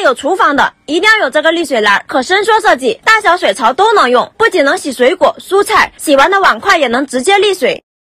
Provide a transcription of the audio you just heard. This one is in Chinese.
有厨房的，一定要有这个沥水篮，可伸缩设计，大小水槽都能用，不仅能洗水果、蔬菜，洗完的碗筷也能直接沥水。